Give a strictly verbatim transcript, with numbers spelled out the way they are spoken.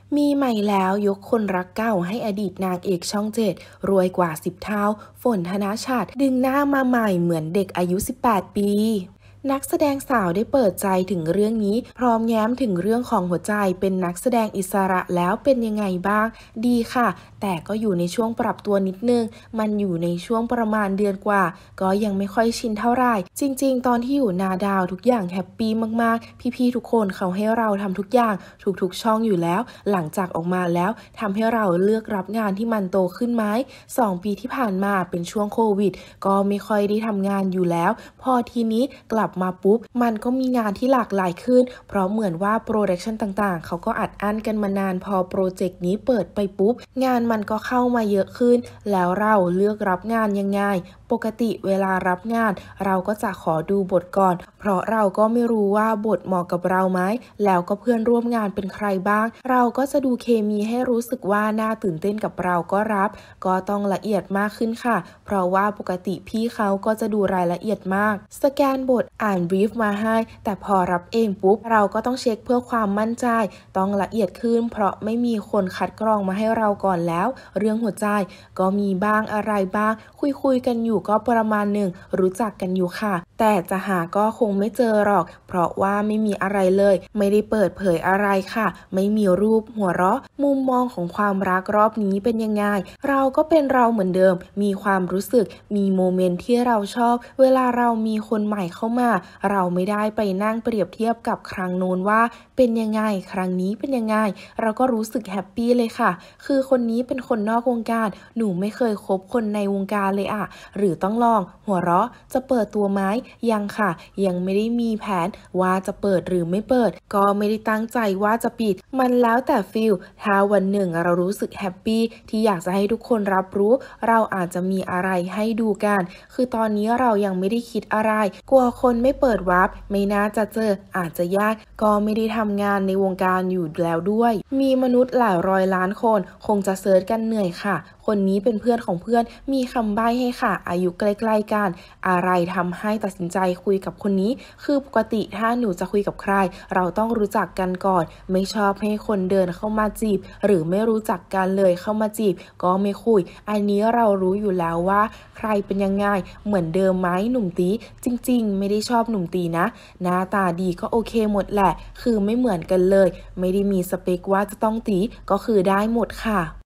มีใหม่แล้วยกคนรักเก่าให้อดีตนางเอกช่องเจ็ดรวยกว่าสิบเท่าฝนธนชาติดึงหน้ามาใหม่เหมือนเด็กอายุสิบแปดปีนักแสดงสาวได้เปิดใจถึงเรื่องนี้พร้อมแย้มถึงเรื่องของหัวใจเป็นนักแสดงอิสระแล้วเป็นยังไงบ้างดีค่ะแต่ก็อยู่ในช่วงปรับตัวนิดนึงมันอยู่ในช่วงประมาณเดือนกว่าก็ยังไม่ค่อยชินเท่าไหร่จริงๆตอนที่อยู่นาดาวทุกอย่างแฮปปี้มากๆพี่ๆทุกคนเขาให้เราทำทุกอย่างทุกๆช่องอยู่แล้วหลังจากออกมาแล้วทำให้เราเลือกรับงานที่มันโตขึ้นไหมสองปีที่ผ่านมาเป็นช่วงโควิดก็ไม่ค่อยได้ทำงานอยู่แล้วพอทีนี้กลับมาปุ๊บมันก็มีงานที่หลากหลายขึ้นเพราะเหมือนว่าโปรดักชันต่างๆเขาก็อัดอั้นกันมานานพอโปรเจกต์นี้เปิดไปปุ๊บงานมันก็เข้ามาเยอะขึ้นแล้วเราเลือกรับงานยังไงปกติเวลารับงานเราก็จะขอดูบทก่อนเพราะเราก็ไม่รู้ว่าบทเหมาะกับเราไหมแล้วก็เพื่อนร่วมงานเป็นใครบ้างเราก็จะดูเคมีให้รู้สึกว่าน่าตื่นเต้นกับเราก็รับก็ต้องละเอียดมากขึ้นค่ะเพราะว่าปกติพี่เขาก็จะดูรายละเอียดมากสแกนบทอ่านบรีฟมาให้แต่พอรับเองปุ๊บเราก็ต้องเช็คเพื่อความมั่นใจต้องละเอียดขึ้นเพราะไม่มีคนคัดกรองมาให้เราก่อนแล้วเรื่องหัวใจก็มีบ้างอะไรบ้างคุยคุยกันอยู่ก็ประมาณหนึ่งรู้จักกันอยู่ค่ะแต่จะหาก็คงไม่เจอหรอกเพราะว่าไม่มีอะไรเลยไม่ได้เปิดเผยอะไรค่ะไม่มีรูปหัวเราะมุมมองของความรักรอบนี้เป็นยังไงเราก็เป็นเราเหมือนเดิมมีความรู้สึกมีโมเมนต์ที่เราชอบเวลาเรามีคนใหม่เข้ามาเราไม่ได้ไปนั่งเปรียบเทียบกับครั้งโน้นว่าเป็นยังไงครั้งนี้เป็นยังไงเราก็รู้สึกแฮปปี้เลยค่ะคือคนนี้เป็นคนนอกวงการหนูไม่เคยคบคนในวงการเลยอะหรือต้องลองหัวเราะจะเปิดตัวไหมยังค่ะยังไม่ได้มีแผนว่าจะเปิดหรือไม่เปิดก็ไม่ได้ตั้งใจว่าจะปิดมันแล้วแต่ฟีลถ้าวันหนึ่งเรารู้สึกแฮปปี้ที่อยากจะให้ทุกคนรับรู้เราอาจจะมีอะไรให้ดูกันคือตอนนี้เรายังไม่ได้คิดอะไรกลัวคนไม่เปิดวาร์ปไม่น่าจะเจออาจจะยากก็ไม่ได้ทำงานในวงการอยู่แล้วด้วยมีมนุษย์หลายร้อยล้านคนคงจะเซิร์ชกันเหนื่อยค่ะคนนี้เป็นเพื่อนของเพื่อนมีคำใบ้ให้ค่ะอายุใกล้ๆกันอะไรทำให้ตัดสินใจคุยกับคนนี้คือปกติถ้าหนูจะคุยกับใครเราต้องรู้จักกันก่อนไม่ชอบให้คนเดินเข้ามาจีบหรือไม่รู้จักกันเลยเข้ามาจีบก็ไม่คุยอันนี้เรารู้อยู่แล้วว่าใครเป็นยังไงเหมือนเดิมไหมหนุ่มตีจริงๆไม่ได้ชอบหนุ่มตีนะหน้าตาดีก็โอเคหมดแหละคือไม่เหมือนกันเลยไม่ได้มีสเปคว่าจะต้องตีก็คือได้หมดค่ะ